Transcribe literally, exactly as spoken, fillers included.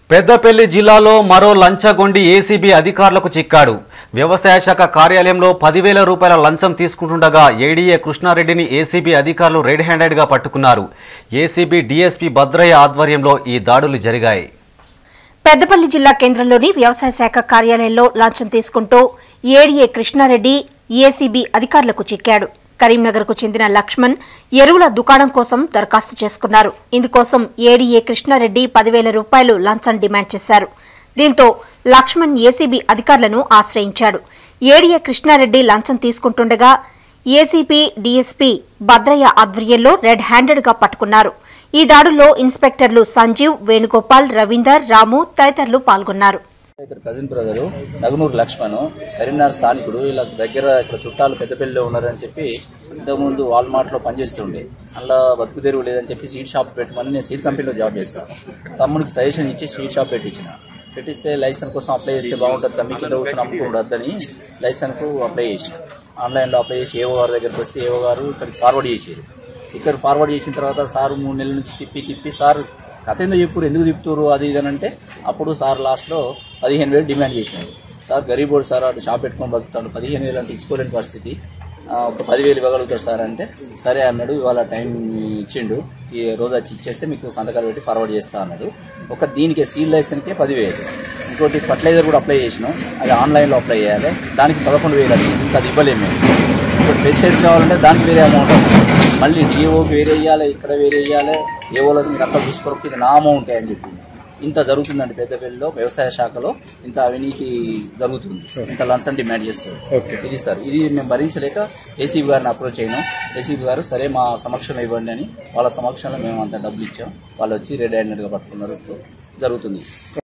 పెద్దపల్లి జిల్లాలో మరో లంచగొండి ఏసీబీ అధికారులకు చిక్కాడు. వ్యవసాయ శాఖ కార్యాలయంలో పదివేల రూపాయల లంచం తీసుకుంటుండగా ఏడీఏ కృష్ణారెడ్డిని ఏసీబీ అధికారులు రెడ్ హ్యాండెడ్ గా పట్టుకున్నారు. ఏసీబీ డీఎస్పీ భద్రయ్య ఆధ్వర్యంలో ఈ దాడులు జరిగాయి. పెద్దపల్లి జిల్లా కేంద్రంలోని వ్యవసాయ శాఖ కార్యాలయంలో లంచం తీసుకుంటూ ఏడీఏ కృష్ణారెడ్డి ఏసీబీ అధికారులకు చిక్కాడు. కరీంనగర్ కు చెందిన లక్ష్మణ్ ఎరువుల దుకాణం కోసం దరఖాస్తు చేసుకున్నారు. ఇందుకోసం ఏడీఏ కృష్ణారెడ్డి పదివేల రూపాయలు లంచం డిమాండ్ చేశారు. దీంతో లక్ష్మణ్ ఏసీబీ అధికారులను ఆశ్రయించాడు. ఏడీఏ కృష్ణారెడ్డి లంచం తీసుకుంటుండగా ఏసీపీ డీఎస్పీ భద్రయ్య ఆధ్వర్యంలో రెడ్ హ్యాండెడ్ గా పట్టుకున్నారు. ఈ దాడుల్లో ఇన్స్పెక్టర్లు సంజీవ్, వేణుగోపాల్, రవీందర్, రాము తదితరులు పాల్గొన్నారు. ఇద్దరు కజిన్ బ్రదరు నగనూరు లక్ష్మణ్ కరీంనగర్ స్థానికుడు. వీళ్ళ దగ్గర ఇక్కడ చుట్టాలు పెద్దపల్లిలో ఉన్నారని చెప్పి ఇంతకుముందు వాల్మార్ట్ లో పనిచేస్తుండే. అలా బతుకు తెరువు లేదని చెప్పి సీడ్ షాప్ పెట్టమని నేను సీడ్ కంపెనీలో జాబ్ చేస్తాను. తమ్ముడికి సజెషన్ ఇచ్చి సీడ్ షాప్ పెట్టించిన పెట్టిస్తే లైసెన్స్ కోసం అప్లై చేస్తే బాగుంటుంది, తమ్మి కింద కూర్చొని అమ్ముకోవద్దని లైసెన్స్ కు అప్లై చేసిన. ఆన్లైన్ లో అప్లై చేసి ఏవో గారి దగ్గరకు వస్తే ఏవో గారు ఇక్కడికి ఫార్వర్డ్ చేసారు. ఇక్కడ ఫార్వర్డ్ చేసిన తర్వాత సార్ మూడు నెలల నుంచి తిప్పి తిప్పి సార్ కథ ఎందుకు చెప్పురు, ఎందుకు తిప్పుతారు అది ఇది అని అంటే అప్పుడు సార్ లాస్ట్ లో పదిహేను వేలు డిమాండ్ చేసినాడు. సార్ గరీబోడు సార్ అటు షాప్ పెట్టుకొని బతుకుతాడు, పదిహేను వేలు అంటే ఇచ్చుకోలేని పరిస్థితి, ఒక పదివేలు ఇవ్వగలుగుతాడు సార్ అంటే సరే అన్నాడు. ఇవాళ టైం ఇచ్చిండు, ఈ రోజు వచ్చి ఇచ్చేస్తే మీకు సంతకాలు పెట్టి ఫార్వర్డ్ చేస్తా అన్నాడు. ఒక దీనికి సీల్ లైసెన్స్కే పదివేలు, ఇంకోటి ఫర్టిలైజర్ కూడా అప్లై చేసినాం, అది ఆన్లైన్లో అప్లై చేయాలి, దానికి పదకొండు వేలు అది ఇంకా అది ఇవ్వలేము మేము. ఇంకోటి పెస్టిసైడ్స్ కావాలంటే దానికి వేరే అమౌంట్, మళ్ళీ డిఓకి వేరే ఇవ్వాలి, ఇక్కడ వేరే ఇవ్వాలి, ఏవోలకు మీరు అక్కడ చూసుకోవడానికి ఇది నా అమౌంట్ అని చెప్పి ఇంత జరుగుతుందండి. పెద్దపల్లిలో వ్యవసాయ శాఖలో ఇంత అవినీతి జరుగుతుంది, ఇంత లంచం డిమాండ్ చేస్తారు. ఇది సార్ ఇది మేము భరించలేక ఏసీబీ గారిని అప్రోచ్ అయినాం. ఏసీబీ గారు సరే మా సమక్షంలో ఇవ్వండి అని వాళ్ళ సమక్షంలో మేము అంత డబ్బులు ఇచ్చాం. వాళ్ళు వచ్చి రెడ్ హ్యాండెడ్ గా పట్టుకున్నారు. జరుగుతుంది.